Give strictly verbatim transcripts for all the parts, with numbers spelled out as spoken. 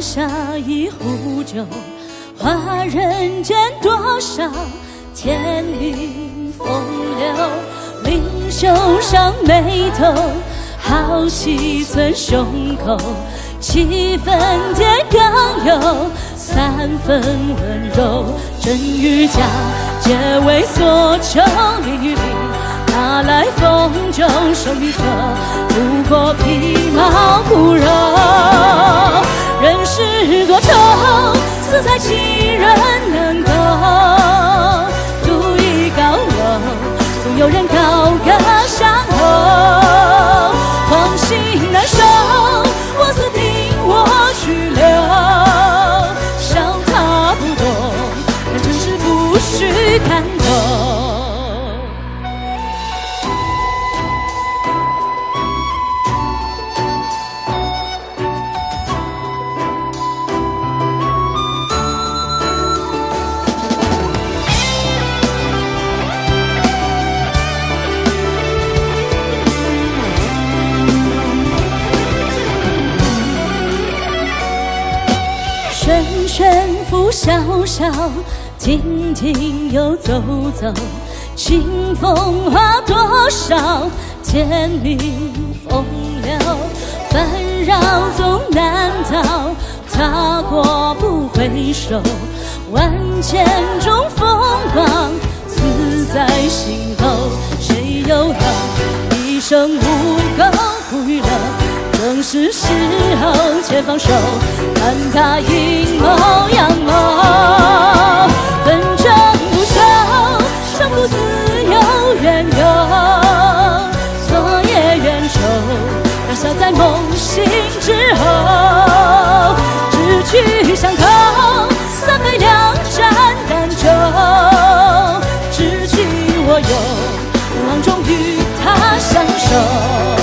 下一壶酒，话人间多少天云风流。灵袖上眉头，好戏存胸口，七分甜刚有三分温柔。真与假皆为所求，离离拿来风酒守一色，不过皮毛骨肉。人世多愁，自在其人能够。独倚高楼，总有人高歌相候。狂心难收，我自定我去留。笑他不懂，但真是不须看透。旋旋拂萧萧，停停又走走，清风化多少天命风流。纷扰总难逃，踏过不回首。万千中风光，刺在心头。谁又道一生无垢苦与乐？正是时候且放手，看他阴谋阳谋。纷争不休，胜负自有缘由。昨夜冤仇，让笑在梦醒之后。志趣相投，三杯两盏淡酒。知己我有，望中与他相守。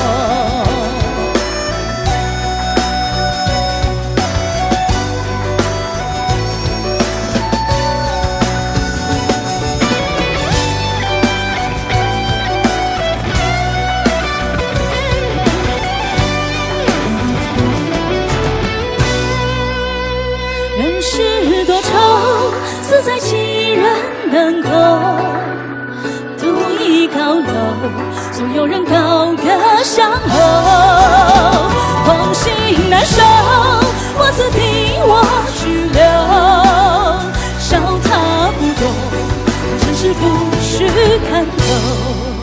人世多愁，自在其人能够。独倚高楼，总有人高歌相候。狂心难收，我自定我去留。笑他不懂，真是不须看透。